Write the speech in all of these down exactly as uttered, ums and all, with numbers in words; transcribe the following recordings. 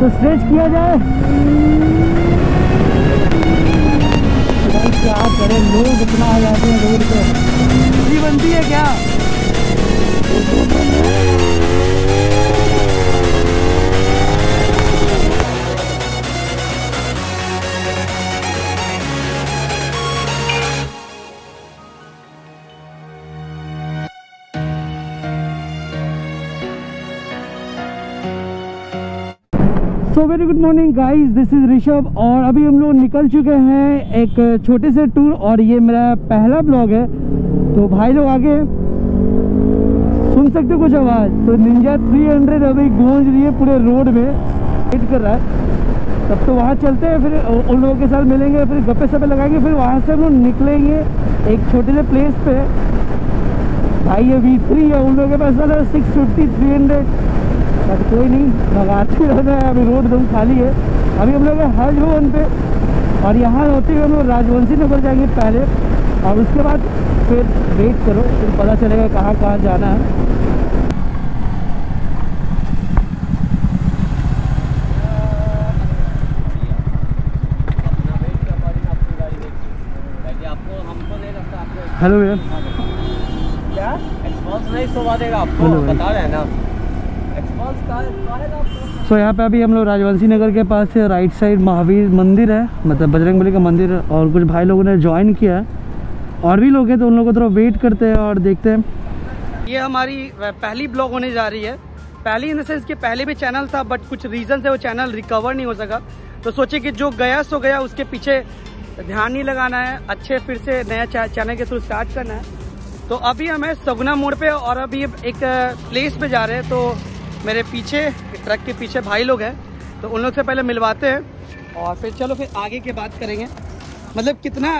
तो स्ट्रेच किया जाए। भाई क्या करें, लोग इतना आ जाते हैं रोड पे, जी बनती है क्या। So very good morning guys, this is Rishabh और अभी हम लोग निकल चुके हैं एक छोटे से टूर और ये मेरा पहला ब्लॉग है। तो भाई लोग आगे सुन सकते हो कुछ आवाज़, तो निंजा तीन सौ अभी गूंज रही है पूरे रोड में, वेट कर रहा है। तब तो वहाँ चलते हैं, फिर उन लोगों के साथ मिलेंगे, फिर गप्पे सप्पे लगाएंगे, फिर वहाँ से हम लोग निकलेंगे एक छोटे से प्लेस पे। भाई ये वी थ्री है, उन लोगों के पास है six fifty three hundred, but कोई नहीं, भगाते रहना है। अभी रोड एकदम खाली है। अभी हम लोग हज भवन पे और यहाँ होते हुए हम लोग राजवंशी नगर जाएंगे पहले, और उसके बाद फिर वेट करो, फिर पता चलेगा कहाँ कहाँ जाना है। हेलो भैया, क्या एक्सपॉन्स नहीं सोवा देगा आपको, बता रहे हैं ना एक्सपॉन्स का है ना आपको। सो यहाँ पे अभी हम लोग राजवंशी नगर के पास से राइट साइड महावीर मंदिर है, मतलब बजरंगबली का मंदिर है, और कुछ भाई लोगों ने ज्वाइन किया है और भी लोग हैं, तो उन लोगों को थोड़ा वेट करते हैं और देखते हैं। ये हमारी पहली ब्लॉग होने जा रही है, पहली इन द सेंस कि पहले भी चैनल था बट कुछ रीज़न से वो चैनल रिकवर नहीं हो सका, तो सोचे कि जो गया सो गया, उसके पीछे ध्यान नहीं लगाना है, अच्छे फिर से नया चैनल के थ्रू स्टार्ट करना है। तो अभी हम है सगुना मोड़ पे और अभी एक प्लेस पे जा रहे हैं। तो मेरे पीछे ट्रक के पीछे भाई लोग हैं, तो उन लोग से पहले मिलवाते हैं और फिर चलो फिर आगे की बात करेंगे। मतलब कितना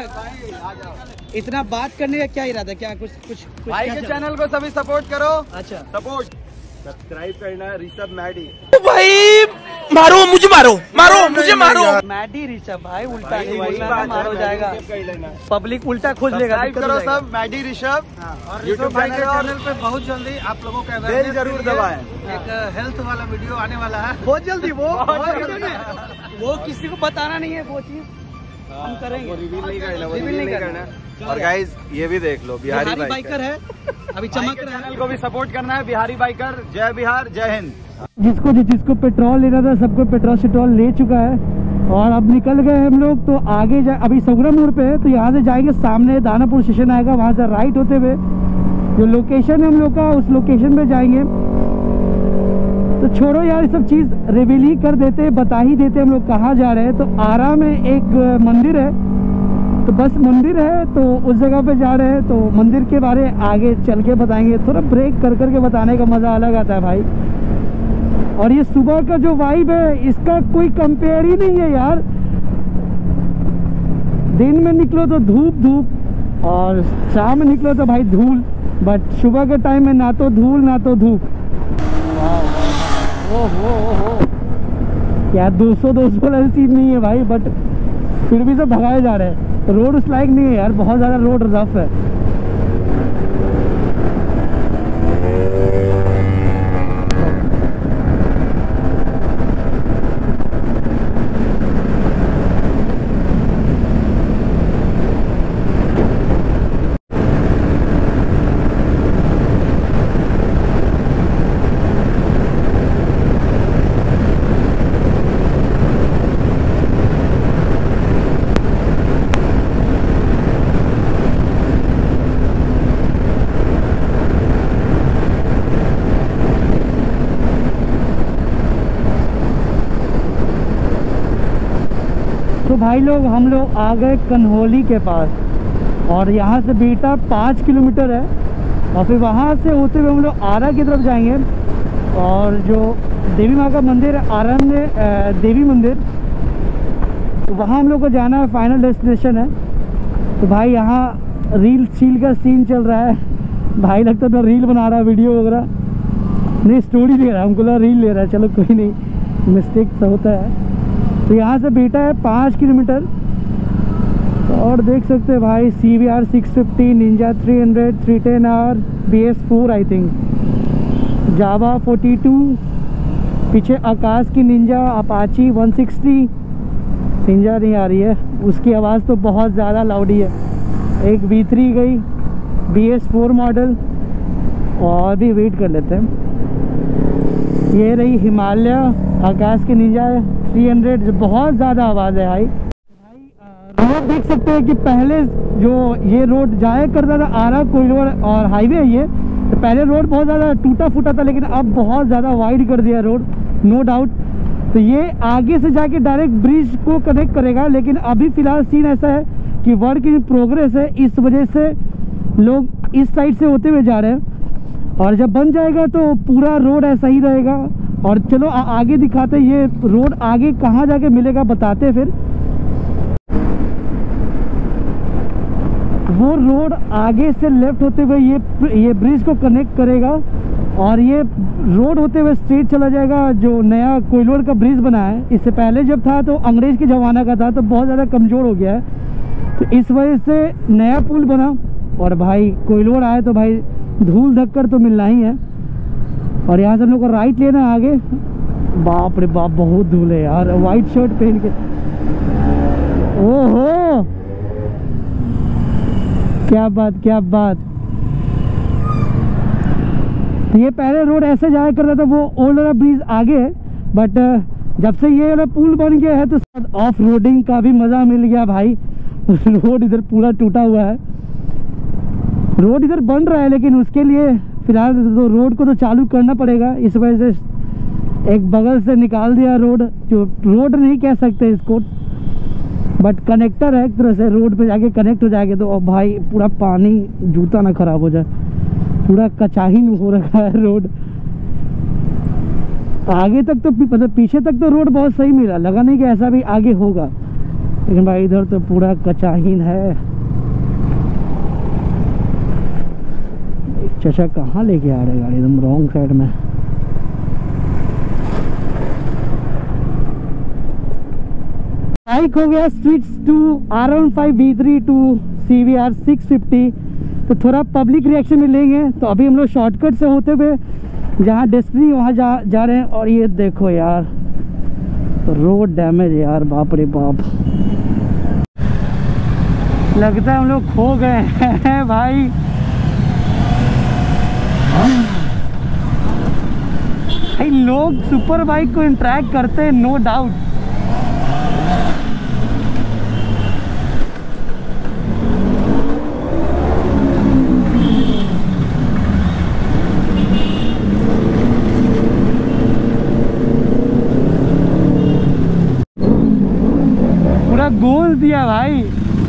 इतना बात करने का क्या इरादा, क्या कुछ कुछ, कुछ भाई के चैनल को सभी सपोर्ट करो। अच्छा, सपोर्ट सब्सक्राइब करना है ऋषभ मैडी। भाई मारो मुझे, मारो मारो मुझे, मारो मैडी ऋषभ भाई, उल्टा नहीं बोलना है, मारो जाएगा, पब्लिक उल्टा खोज लेगा। करो सब मैडी ऋषभ, और ऋषभ भाई के चैनल पे बहुत जल्दी आप लोगों का बेल जरूर दबाएं, एक हेल्थ वाला वीडियो आने वाला है बहुत जल्दी। वो वो किसी को बताना नहीं है, वो चीज हम करेंगे, रिवील नहीं करना, वो रिवील नहीं करना। और गाइस ये भी देख लो, बिहारी बाइकर है, अभी चमक रहा है। चैनल को भी सपोर्ट करना है, बिहारी बाइकर। जय बिहार, जय हिंद। जिसको जिसको पेट्रोल लेना था सबको पेट्रोल शेट्रोल ले चुका है और अब निकल गए हम लोग। तो आगे जा, अभी सगुना मोड़ पे है, तो यहाँ से जाएंगे, सामने दानापुर स्टेशन आएगा, वहाँ से राइट होते हुए जो लोकेशन है हम लोग का, उस लोकेशन पे जाएंगे। तो छोड़ो यार, सब चीज़ रिवील ही कर देते, बता ही देते हम लोग कहाँ जा रहे हैं। तो आरा में एक मंदिर है, तो बस मंदिर है, तो उस जगह पे जा रहे हैं। तो मंदिर के बारे आगे चल के बताएंगे, थोड़ा ब्रेक कर करके बताने का मज़ा अलग आता है भाई। और ये सुबह का जो वाइब है, इसका कोई कंपेयर ही नहीं है यार। दिन में निकलो तो धूप धूप और शाम में निकलो तो भाई धूल, बट सुबह के टाइम में ना तो धूल ना तो धूप। ओ हो हो यार, दो सौ दो सौ वाला सीन नहीं है भाई, बट फिर भी सब भगाए जा रहे हैं। रोड उस लाइक नहीं है यार, बहुत ज़्यादा रोड रफ है। तो भाई लोग हम लोग आ गए कन्होली के पास और यहाँ से बेटा पाँच किलोमीटर है और फिर वहाँ से होते हुए हम लोग आरा की तरफ जाएंगे। और जो देवी माँ का मंदिर है आरा में, देवी मंदिर, तो वहाँ हम लोग को जाना है, फाइनल डेस्टिनेशन है। तो भाई यहाँ रील सील का सीन चल रहा है, भाई लगता है रील बना रहा है, वीडियो वगैरह नहीं, स्टोरी ले रहा है, हमको लगा रील ले रहा है। चलो कोई नहीं, मिस्टेक सा होता है। तो यहाँ से बेटा है पाँच किलोमीटर और देख सकते हैं भाई C V R six fifty, Ninja three hundred, three ten R, B S four I think, Jawa forty two पीछे आकाश की Ninja Apache one sixty Ninja नहीं आ रही है, उसकी आवाज़ तो बहुत ज़्यादा लाउडी है। एक वी थ्री गई, बी एस फोर मॉडल, और भी वेट कर लेते हैं। ये रही हिमालय आकाश की निंजा थ्री हंड्रेड, जो बहुत ज़्यादा आवाज़ है भाई। रोड देख सकते हैं कि पहले जो ये रोड जाया करता था आरा कोइलोर और हाईवे है ये, तो पहले रोड बहुत ज़्यादा टूटा फूटा था, लेकिन अब बहुत ज़्यादा वाइड कर दिया रोड, नो डाउट। तो ये आगे से जाके डायरेक्ट ब्रिज को कनेक्ट करेगा, लेकिन अभी फ़िलहाल सीन ऐसा है कि वर्क इन प्रोग्रेस है, इस वजह से लोग इस साइड से होते हुए जा रहे हैं। और जब बन जाएगा तो पूरा रोड ऐसा ही रहेगा। और चलो आ, आगे दिखाते हैं ये रोड आगे कहाँ जाके मिलेगा, बताते फिर। वो रोड आगे से लेफ्ट होते हुए ये ये ब्रिज को कनेक्ट करेगा, और ये रोड होते हुए स्ट्रेट चला जाएगा जो नया कोइलोर का ब्रिज बना है। इससे पहले जब था तो अंग्रेज़ के ज़माना का था, तो बहुत ज़्यादा कमज़ोर हो गया है, तो इस वजह से नया पुल बना। और भाई कोइलोर आए तो भाई धूल धक्कर तो मिलना ही है। और यहाँ से हम लोग को राइट लेना है आगे। बाप रे बाप, बहुत धूल है यार, वाइट शर्ट पहन के। ओहो, क्या बात क्या बात। ये पहले रोड ऐसे जाया करता था, वो ओल्ड वाला ब्रिज आगे है, बट जब से ये वाला पुल बन गया है तो ऑफ रोडिंग का भी मज़ा मिल गया भाई। रोड इधर पूरा टूटा हुआ है, रोड इधर बन रहा है, लेकिन उसके लिए फिलहाल तो रोड को तो चालू करना पड़ेगा। इस वजह से एक बगल से निकाल दिया रोड, जो रोड नहीं कह सकते इसको, बट कनेक्टर है एक तरह से, रोड पे जाके कनेक्ट हो जाएगा। तो अब भाई पूरा पानी, जूता ना खराब हो जाए, पूरा कचाहीन हो रखा है रोड। आगे तक तो मतलब पीछे तक तो रोड बहुत सही मिला, लगा नहीं कि ऐसा भी आगे होगा, लेकिन भाई इधर तो पूरा कचाहीन है। चाचा कहाँ लेके आ रहे गाड़ी, एकदम रॉन्ग साइड में। बाइक हो गया switch to R one five V three to C V R six fifty. तो थोड़ा पब्लिक रिएक्शन मिलेंगे। तो अभी हम लोग शॉर्टकट से होते हुए जहाँ डेस्टिनी वहाँ जा जा रहे हैं। और ये देखो यार, तो रोड डैमेज यार, बाप रे बाप, लगता है हम लोग खो गए हैं भाई। भाई लोग सुपर बाइक को इंटरेक्ट करते हैं, नो डाउट। पूरा गोल दिया भाई।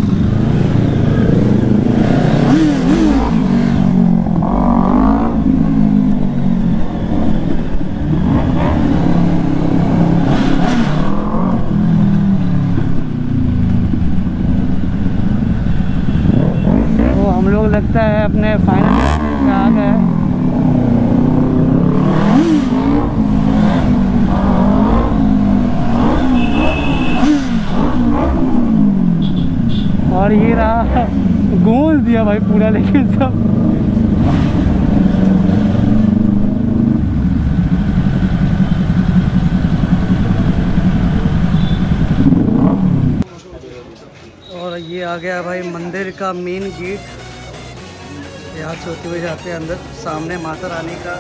लगता है अपने फाइनल में आ गए। और ये रहा, गोल दिया भाई पूरा, लेकिन सब और ये आ गया भाई मंदिर का मेन गेट। यहाँ से होते हुए जाते हैं अंदर, सामने माता रानी का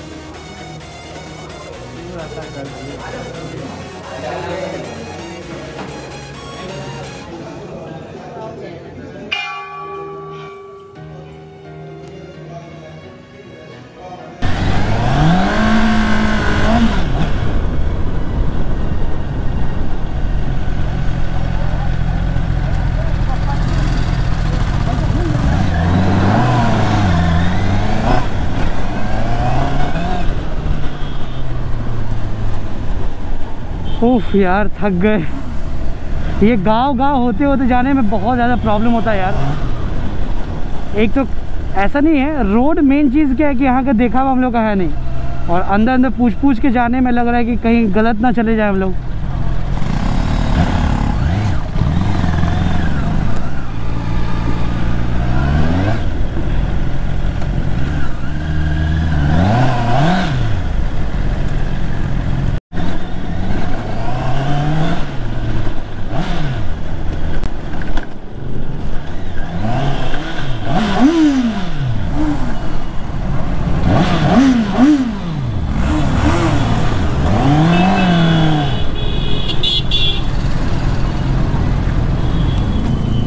उफ यार, थक गए। ये गांव गांव होते होते जाने में बहुत ज़्यादा प्रॉब्लम होता है यार। एक तो ऐसा नहीं है, रोड मेन चीज़ क्या है कि यहाँ का देखा हुआ हम लोग का है नहीं, और अंदर अंदर पूछ पूछ के जाने में लग रहा है कि कहीं गलत ना चले जाए हम लोग।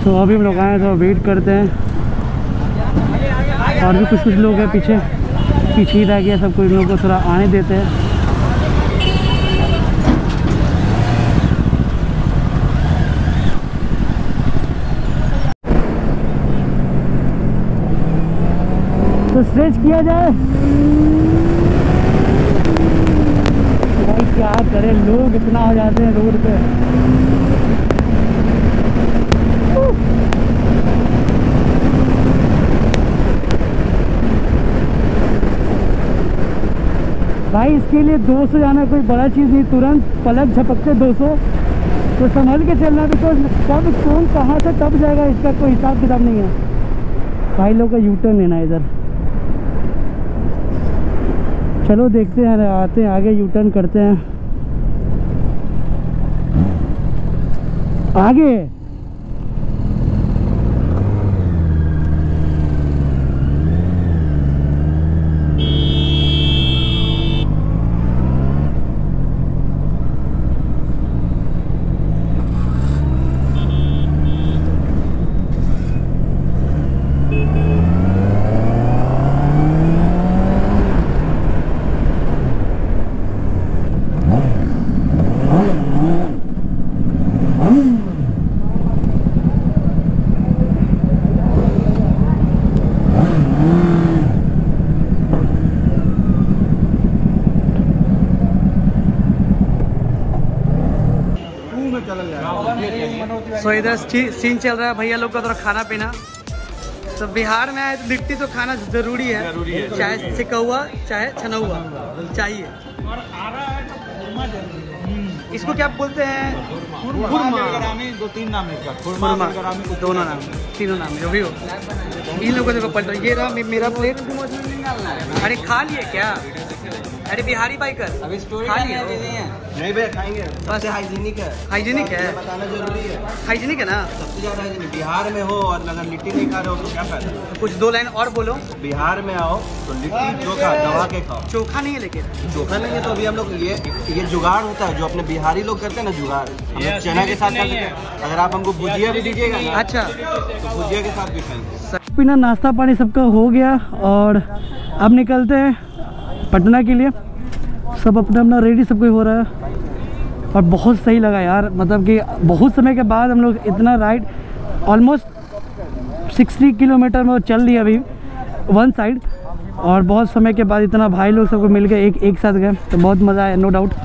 तो अभी हम लोग आए तो वेट करते हैं, और भी कुछ कुछ लोग हैं पीछे पीछे ही रह गया, सब कुछ लोगों को थोड़ा आने देते हैं। तो स्ट्रेच किया जाए भाई, क्या करें, लोग इतना हो जाते हैं रोड पे। भाई इसके लिए दो सौ जाना कोई बड़ा चीज़ नहीं, तुरंत पलक झपकते दो सौ, तो संभल के चलना, बिकॉज कब कौन कहाँ से कब जाएगा इसका कोई हिसाब किताब नहीं है। भाई लोग का यू टर्न लेना है इधर। चलो देखते हैं, आते हैं आगे, यू टर्न करते हैं आगे। सो इधर सीन चल रहा है भैया लोग का, थोड़ा खाना पीना। तो बिहार में आए तो लिट्टी तो खाना जरूरी है, जरूरी है। चाहे सिकौआ चाहे छनौआ चाहिए। इसको क्या बोलते हैं? दो तीन नाम है इसका, दोनों नाम, तीनों नाम जो भी हो, इन लोगों को पता। ये रहा मेरा प्लेट। अरे खा लिए क्या? अरे बिहारी बाइकर अभी स्टोरी खा लिए? नहीं भैया खाएंगे, सबसे हाइजीनिक है। हाइजीनिक है, बताना जरूरी है। हाइजीनिक है ना, सबसे ज्यादा हाइजीनिक। बिहार में हो और अगर लिट्टी नहीं खा रहे हो तो क्या फायदा। कुछ दो लाइन और बोलो। बिहार में आओ तो लिट्टी चोखा दबा के खाओ। चोखा नहीं है लेकिन, चोखा नहीं है तो अभी हम लोग ये ये जुगाड़ होता है जो अपने बिहारी लोग करते हैं ना, जुगाड़ हम लोग चना के साथ करते हैं। अगर आप हमको भुजिया भी दीजिएगा ना, अच्छा तो भुजिया के साथ भी खाएंगे। पीना नाश्ता पानी सबका हो गया, और अब निकलते हैं पटना के लिए। सब अपना अपना रेडी सब कुछ हो रहा है, और बहुत सही लगा यार। मतलब कि बहुत समय के बाद हम लोग इतना राइड, ऑलमोस्ट सिक्सटी किलोमीटर में चल रही है अभी वन साइड, और बहुत समय के बाद इतना भाई लोग सबको मिल गए, एक एक साथ गए, तो बहुत मज़ा आया नो डाउट।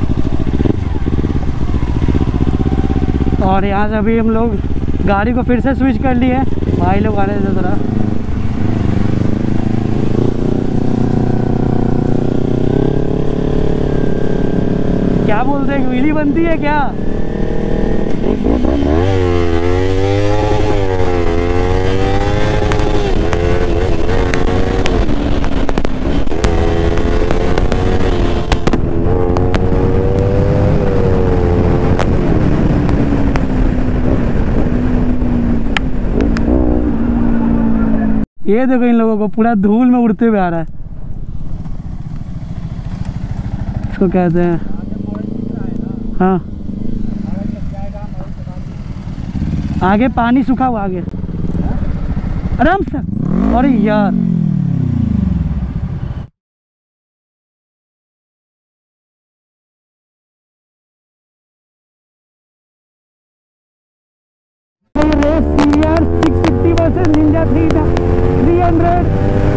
और यहाँ से अभी हम लोग गाड़ी को फिर से स्विच कर लिए, भाई लोग आने से ज़रा। क्या बोलते हैं, व्हीली बनती है क्या? ये देखो इन लोगों को पूरा धूल में उड़ते हुए आ रहा है। इसको कहते हैं, हाँ आगे पानी सूखा हुआ, आगे आराम से। अरे यार race C R six fifty versus Ninja three three hundred.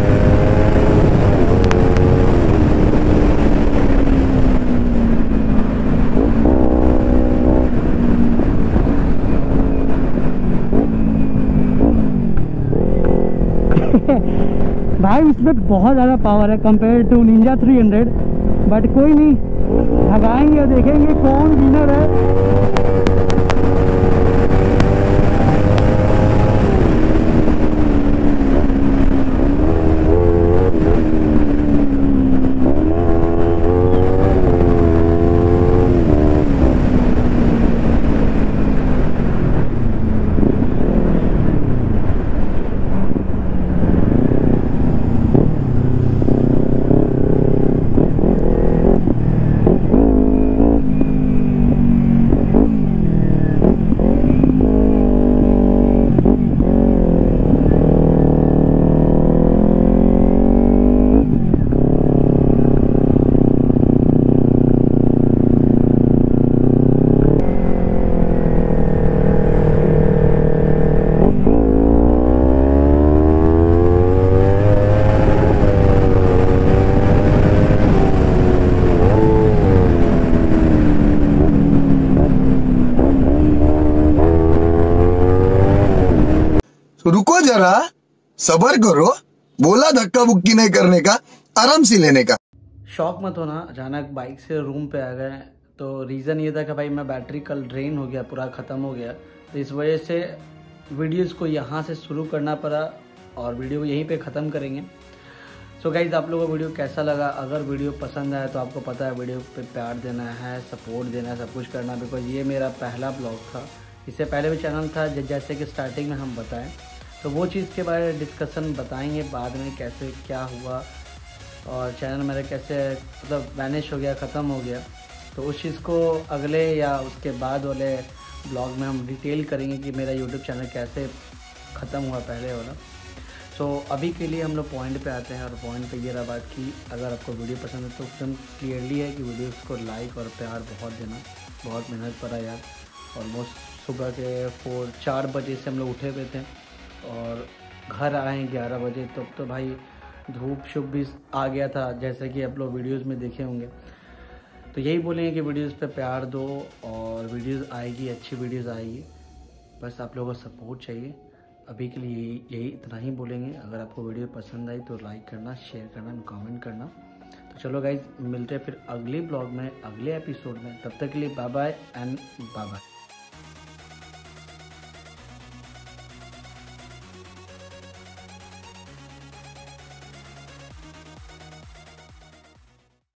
भाई इसमें बहुत ज़्यादा पावर है compare to Ninja three hundred, but कोई नहीं, भगाएंगे और देखेंगे कौन विनर है। तो रुको जरा, सबर करो, बोला धक्का बुक्की नहीं करने का, आराम से लेने का। शौक मत होना, अचानक बाइक से रूम पे आ गए तो रीज़न ये था कि भाई मैं बैटरी कल ड्रेन हो गया, पूरा ख़त्म हो गया, तो इस वजह से वीडियोस को यहाँ से शुरू करना पड़ा और वीडियो को यहीं पे ख़त्म करेंगे। सो गाइज, आप लोगों को वीडियो कैसा लगा? अगर वीडियो पसंद आया तो आपको पता है वीडियो पे प्यार देना है, सपोर्ट देना है, सब कुछ करना, बिकॉज ये मेरा पहला ब्लॉग था। इससे पहले भी चैनल था जैसे कि स्टार्टिंग में हम बताएं, तो वो चीज़ के बारे में डिस्कशन बताएंगे बाद में, कैसे क्या हुआ और चैनल मेरा कैसे मतलब वैनिश हो गया, ख़त्म हो गया। तो उस चीज़ को अगले या उसके बाद वाले ब्लॉग में हम डिटेल करेंगे कि मेरा यूट्यूब चैनल कैसे ख़त्म हुआ पहले वाला। सो so, अभी के लिए हम लोग पॉइंट पे आते हैं और पॉइंट पे ये रहा बात कि अगर आपको वीडियो पसंद है तो एकदम क्लियरली है कि वीडियो को लाइक और प्यार बहुत देना। बहुत मेहनत पड़ा यार, ऑलमोस्ट सुबह के फोर चार बजे से हम लोग उठे हुए थे और घर आए ग्यारह बजे, तब तो, तो भाई धूप शुभ भी आ गया था, जैसे कि आप लोग वीडियोज़ में देखे होंगे। तो यही बोलेंगे कि वीडियोज़ पे प्यार दो और वीडियोज़ आएगी, अच्छी वीडियोज़ आएगी, बस आप लोगों का सपोर्ट चाहिए। अभी के लिए यही यही इतना ही बोलेंगे। अगर आपको वीडियो पसंद आई तो लाइक करना, शेयर करना, कमेंट करना। तो चलो गाइज, मिलते हैं फिर अगले ब्लॉग में, अगले एपिसोड में। तब तक के लिए bye bye and bye bye.